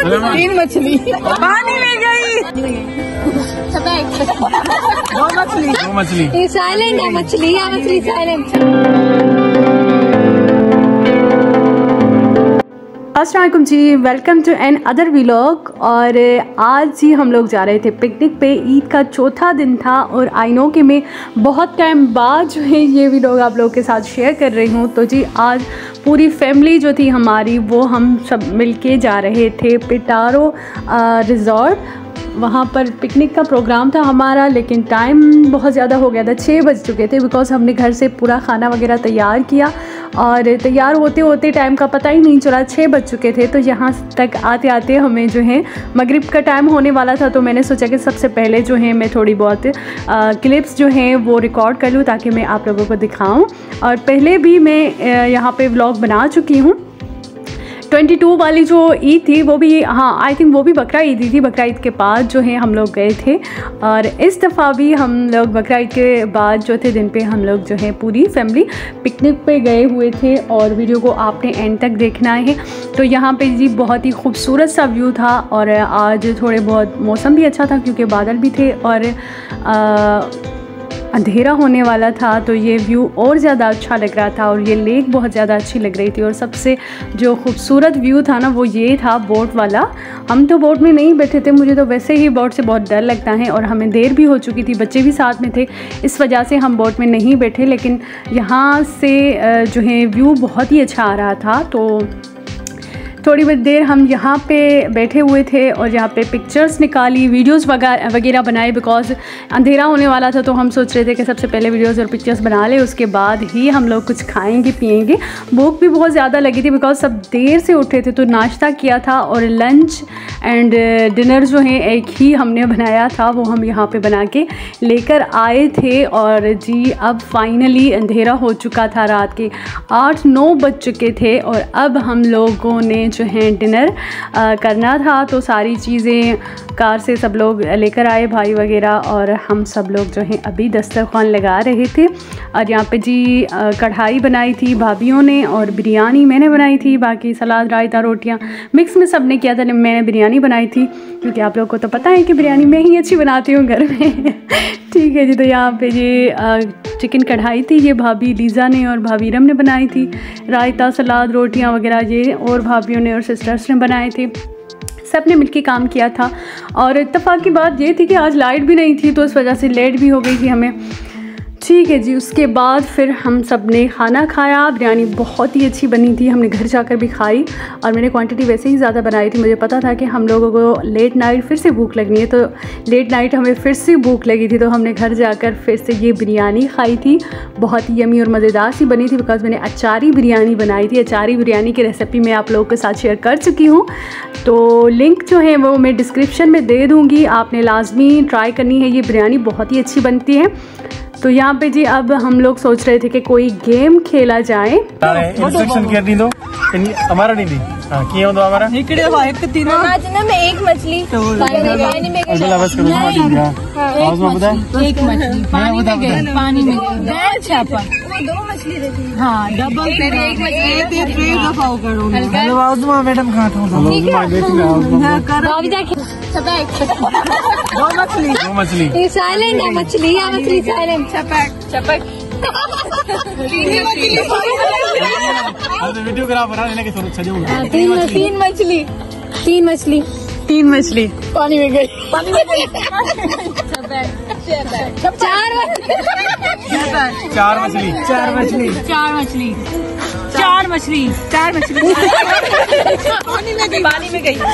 3 मछली पानी में गई। 2 मछली। साइलेंट है मछली, या मछली साइलेंट। अस्सलाम वालेकुम जी, welcome to another vlog. और आज जी हम लोग जा रहे थे पिकनिक पे। ईद का चौथा दिन था और आई नो कि मैं बहुत टाइम बाद जो है ये व्लॉग आप लोगों के साथ शेयर कर रही हूँ। तो जी आज पूरी फैमिली जो थी हमारी, वो हम सब मिलके जा रहे थे पिटारो रिज़ॉर्ट। वहाँ पर पिकनिक का प्रोग्राम था हमारा, लेकिन टाइम बहुत ज़्यादा हो गया था, 6 बज चुके थे। बिकॉज़ हमने घर से पूरा खाना वगैरह तैयार किया और तैयार होते होते टाइम का पता ही नहीं चला, 6 बज चुके थे। तो यहाँ तक आते आते हमें जो है मगरिब का टाइम होने वाला था। तो मैंने सोचा कि सबसे पहले जो है मैं थोड़ी बहुत क्लिप्स जो हैं वो रिकॉर्ड कर लूँ ताकि मैं आप लोगों को दिखाऊँ। और पहले भी मैं यहाँ पे व्लॉग बना चुकी हूँ। 22 वाली जो ईद थी वो भी, हाँ आई थिंक वो भी बकरा ईद थी। बकरा ईद के बाद जो है हम लोग गए थे और इस दफ़ा भी हम लोग बकरा ईद के बाद जो थे दिन पे हम लोग जो है पूरी फैमिली पिकनिक पे गए हुए थे। और वीडियो को आपने एंड तक देखना है। तो यहाँ पे जी बहुत ही खूबसूरत सा व्यू था और आज थोड़े बहुत मौसम भी अच्छा था क्योंकि बादल भी थे और अंधेरा होने वाला था। तो ये व्यू और ज़्यादा अच्छा लग रहा था और ये लेक बहुत ज़्यादा अच्छी लग रही थी। और सबसे जो खूबसूरत व्यू था ना वो ये था बोट वाला। हम तो बोट में नहीं बैठे थे, मुझे तो वैसे ही बोट से बहुत डर लगता है और हमें देर भी हो चुकी थी, बच्चे भी साथ में थे, इस वजह से हम बोट में नहीं बैठे। लेकिन यहाँ से जो है व्यू बहुत ही अच्छा आ रहा था। तो थोड़ी बहुत देर हम यहाँ पे बैठे हुए थे और यहाँ पे पिक्चर्स निकाली, वीडियोस वगैरह बनाए। बिकॉज़ अंधेरा होने वाला था तो हम सोच रहे थे कि सबसे पहले वीडियोस और पिक्चर्स बना ले, उसके बाद ही हम लोग कुछ खाएंगे पिएंगे। भूख भी बहुत ज़्यादा लगी थी बिकॉज़ सब देर से उठे थे। तो नाश्ता किया था और लंच एंड डिनर जो है एक ही हमने बनाया था, वो हम यहाँ पर बना के लेकर आए थे। और जी अब फाइनली अंधेरा हो चुका था, रात के 8-9 बज चुके थे और अब हम लोगों ने जो है डिनर करना था। तो सारी चीज़ें कार से सब लोग लेकर आए, भाई वगैरह, और हम सब लोग जो हैं अभी दस्तरखान लगा रहे थे। और यहाँ पे जी कढ़ाई बनाई थी भाभीयों ने और बिरयानी मैंने बनाई थी। बाकी सलाद, रायता, रोटियाँ मिक्स में सब ने किया था। मैंने बिरयानी बनाई थी क्योंकि आप लोगों को तो पता है कि बिरयानी मैं ही अच्छी बनाती हूँ घर में। ठीक है जी। तो यहाँ पे ये चिकन कढ़ाई थी, ये भाभी लीज़ा ने और भाभी रम ने बनाई थी। रायता, सलाद, रोटियाँ वगैरह ये और भाभीयों ने और सिस्टर्स ने बनाए थे। सब ने मिलकर काम किया था। और इत्तेफाक की बात ये थी कि आज लाइट भी नहीं थी तो इस वजह से लेट भी हो गई थी हमें। ठीक है जी। उसके बाद फिर हम सब ने खाना खाया। बिरयानी बहुत ही अच्छी बनी थी, हमने घर जाकर भी खाई और मैंने क्वांटिटी वैसे ही ज़्यादा बनाई थी। मुझे पता था कि हम लोगों को लेट नाइट फिर से भूख लगनी है, तो लेट नाइट हमें फिर से भूख लगी थी तो हमने घर जाकर फिर से ये बिरयानी खाई थी। बहुत ही यमी और मज़ेदार सी बनी थी बिकॉज़ मैंने अचारी बिरयानी बनाई थी। अचारी बिरयानी की रेसिपी मैं आप लोगों के साथ शेयर कर चुकी हूँ, तो लिंक जो है वो मैं डिस्क्रिप्शन में दे दूँगी, आपने लाजमी ट्राई करनी है। ये बिरयानी बहुत ही अच्छी बनती है। तो यहाँ पे जी अब हम लोग सोच रहे थे कि कोई गेम खेला जाए। इंस्ट्रक्शन कर दी दो हमारा नहीं दी। हां किए दो हमारा इकडे हो एक तीन आज ना मैं एक मछली पानी में अगला बस करो मत दिया आवाज में बता एक मछली पानी में गई, पानी में गई छापा 2 मछली रहती। हाँ डबल एक मछली ट्रे दफा करो। हेलो आवाज में मैडम कहां था ठीक है करो अभी देखिए 2 मछली साइलेंट है मछली, या मछली साइलेंट। चपक वीडियोग्राफर है लेके थोड़ा सजाऊंगा। 3 मछली पानी में गई, 4 मछली पानी में गई।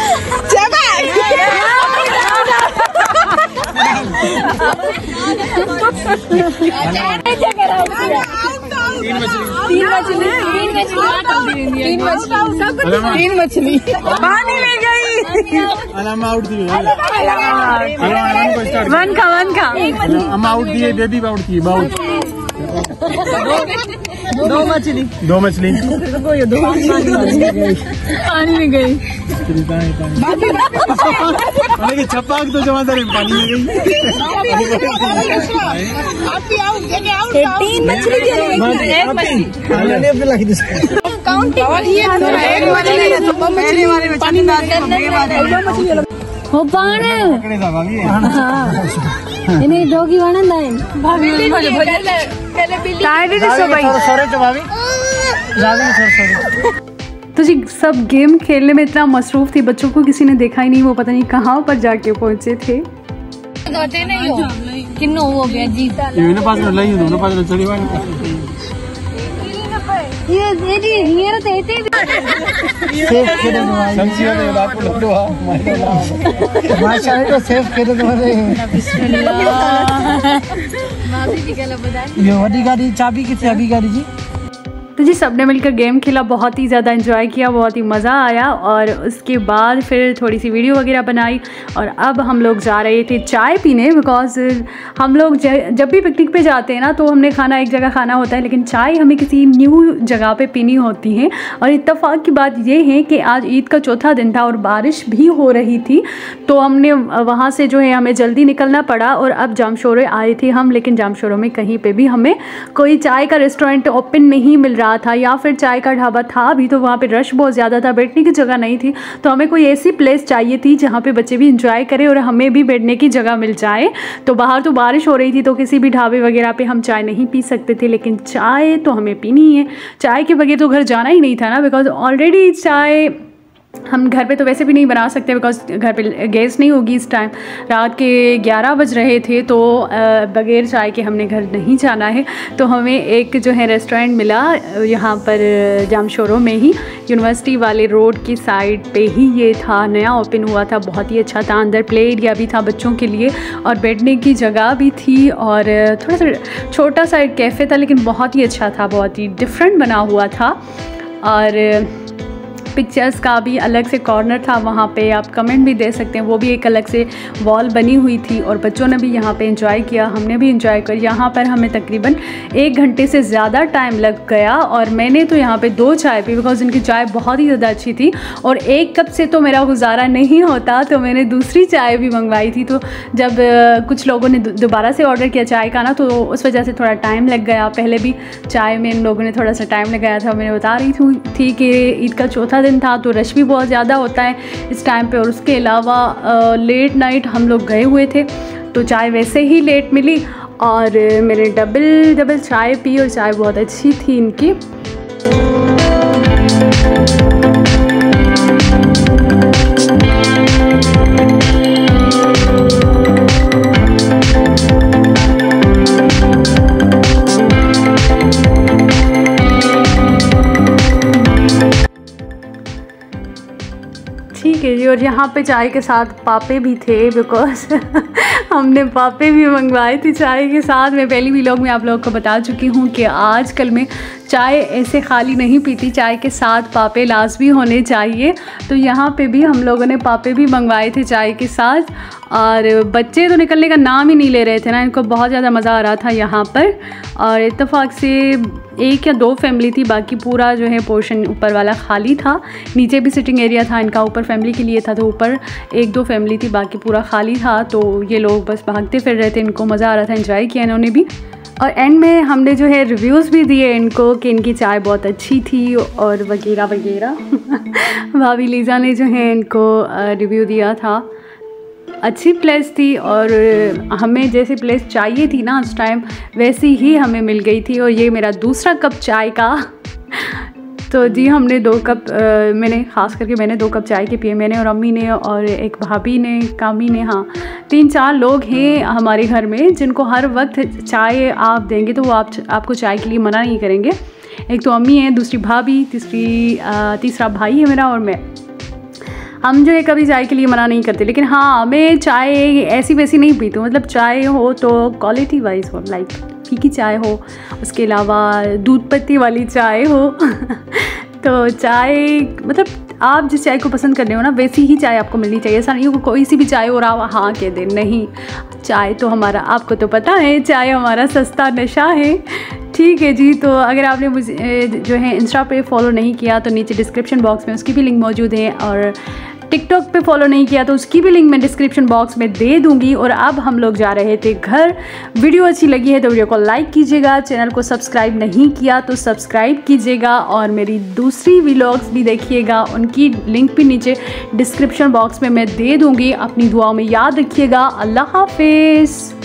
तीन मछली पानी में गई। आउट दी 1 का हम आउट दिए, बेबी आउट की बाउट। 2 मछली पानी में गई। छपाक तो जमा पानी में गई। 3 मछली वो पान इन्हें डॉगी वणंदा आहिनि तो जी सब गेम खेलने में इतना मसरूफ थी, बच्चों को किसी ने देखा ही नहीं, वो पता नहीं कहाँ पर जाके पहुंचे थे। नहीं हो किन्नो हो गया जी ये जी हियर ते इते वडी गाड़ी चाबी किथे अभी गाड़ी जी। तो जी सबने मिलकर गेम खेला, बहुत ही ज़्यादा एंजॉय किया, बहुत ही मज़ा आया। और उसके बाद फिर थोड़ी सी वीडियो वगैरह बनाई और अब हम लोग जा रहे थे चाय पीने, बिकॉज़ हम लोग जब भी पिकनिक पे जाते हैं ना तो हमने खाना एक जगह खाना होता है, लेकिन चाय हमें किसी न्यू जगह पे पीनी होती है। और इत्तेफाक की बात ये है कि आज ईद का चौथा दिन था और बारिश भी हो रही थी, तो हमने वहाँ से जो है हमें जल्दी निकलना पड़ा और अब जामशोरे आए थे हम, लेकिन जामशोरों में कहीं पर भी हमें कोई चाय का रेस्टोरेंट ओपन नहीं मिल रहा था, या फिर चाय का ढाबा था भी तो वहाँ पे रश बहुत ज़्यादा था, बैठने की जगह नहीं थी। तो हमें कोई ऐसी प्लेस चाहिए थी जहाँ पे बच्चे भी इंजॉय करें और हमें भी बैठने की जगह मिल जाए। तो बाहर तो बारिश हो रही थी तो किसी भी ढाबे वगैरह पे हम चाय नहीं पी सकते थे, लेकिन चाय तो हमें पीनी है। चाय के बगैर तो घर जाना ही नहीं था ना, बिकॉज ऑलरेडी चाय हम घर पे तो वैसे भी नहीं बना सकते, बिकॉज घर पे गैस नहीं होगी। इस टाइम रात के 11 बज रहे थे, तो बगैर चाय के हमने घर नहीं जाना है। तो हमें एक जो है रेस्टोरेंट मिला यहाँ पर जामशोरों में ही, यूनिवर्सिटी वाले रोड की साइड पे ही ये था, नया ओपन हुआ था, बहुत ही अच्छा था। अंदर प्ले एरिया भी था बच्चों के लिए और बैठने की जगह भी थी और थोड़ा सा छोटा सा एक कैफ़े था, लेकिन बहुत ही अच्छा था, बहुत ही डिफरेंट बना हुआ था। और पिक्चर्स का भी अलग से कॉर्नर था, वहाँ पे आप कमेंट भी दे सकते हैं, वो भी एक अलग से वॉल बनी हुई थी और बच्चों ने भी यहाँ पे एंजॉय किया, हमने भी एंजॉय किया। यहाँ पर हमें तकरीबन 1 घंटे से ज़्यादा टाइम लग गया और मैंने तो यहाँ पे 2 चाय पी, बिकॉज इनकी चाय बहुत ही ज़्यादा अच्छी थी और 1 कप से तो मेरा गुजारा नहीं होता, तो मैंने दूसरी चाय भी मंगवाई थी। तो जब कुछ लोगों ने दोबारा से ऑर्डर किया चाय का ना, तो उस वजह से थोड़ा टाइम लग गया। पहले भी चाय में इन लोगों ने थोड़ा सा टाइम लगाया था। मैंने बता रही थी कि ईद का चौथा दिन था तो रश भी बहुत ज़्यादा होता है इस टाइम पे, और उसके अलावा लेट नाइट हम लोग गए हुए थे, तो चाय वैसे ही लेट मिली और मैंने डबल चाय पी और चाय बहुत अच्छी थी इनकी। ठीक है जी, और यहाँ पे चाय के साथ पापे भी थे, बिकॉज हमने पापे भी मंगवाए थे चाय के साथ। मैं पहली व्लॉग में आप लोगों को बता चुकी हूँ कि आजकल मैं चाय ऐसे खाली नहीं पीती, चाय के साथ पापे लाजमी होने चाहिए। तो यहाँ पे भी हम लोगों ने पापे भी मंगवाए थे चाय के साथ, और बच्चे तो निकलने का नाम ही नहीं ले रहे थे ना, इनको बहुत ज़्यादा मज़ा आ रहा था यहाँ पर। और इत्तेफाक से 1 या 2 फैमिली थी, बाकी पूरा जो है पोर्शन ऊपर वाला खाली था। नीचे भी सिटिंग एरिया था इनका, ऊपर फैमिली के लिए था, तो ऊपर 1-2 फैमिली थी, बाकी पूरा खाली था। तो ये लोग बस भागते फिर रहे थे, इनको मज़ा आ रहा था, एंजॉय किया इन्होंने भी। और एंड में हमने जो है रिव्यूज़ भी दिए इनको कि इनकी चाय बहुत अच्छी थी और वगैरह वगैरह। भाभी लीजा ने जो है इनको रिव्यू दिया था, अच्छी प्लेस थी और हमें जैसी प्लेस चाहिए थी ना उस टाइम वैसी ही हमें मिल गई थी। और ये मेरा दूसरा कप चाय का। तो जी हमने 2 कप ख़ास करके मैंने 2 कप चाय के पिए, मैंने और अम्मी ने और एक भाभी ने, कामी ने। हाँ, 3-4 लोग हैं हमारे घर में जिनको हर वक्त चाय आप देंगे तो वो आपको चाय के लिए मना नहीं करेंगे। एक तो अम्मी है, दूसरी भाभी, तीसरा भाई है मेरा और मैं। हम जो है कभी चाय के लिए मना नहीं करते, लेकिन हाँ मैं चाय ऐसी वैसी नहीं पीती हूँ, मतलब चाय हो तो क्वालिटी वाइज हो, लाइक फीकी चाय हो, उसके अलावा दूध पत्ती वाली चाय हो। तो चाय मतलब आप जिस चाय को पसंद कर रहे हो ना वैसी ही चाय आपको मिलनी चाहिए। ऐसा नहीं हो कोई सी भी चाय और आप हाँ कह दें, नहीं, चाय तो हमारा, आपको तो पता है चाय हमारा सस्ता नशा है। ठीक है जी, तो अगर आपने मुझे जो है इंस्टा पे फॉलो नहीं किया तो नीचे डिस्क्रिप्शन बॉक्स में उसकी भी लिंक मौजूद है। और टिकटॉक पे फॉलो नहीं किया तो उसकी भी लिंक मैं डिस्क्रिप्शन बॉक्स में दे दूंगी। और अब हम लोग जा रहे थे घर। वीडियो अच्छी लगी है तो वीडियो को लाइक कीजिएगा, चैनल को सब्सक्राइब नहीं किया तो सब्सक्राइब कीजिएगा और मेरी दूसरी व्लॉग्स भी देखिएगा, उनकी लिंक भी नीचे डिस्क्रिप्शन बॉक्स में मैं दे दूंगी। अपनी दुआओं में याद रखिएगा। अल्लाह हाफिज़।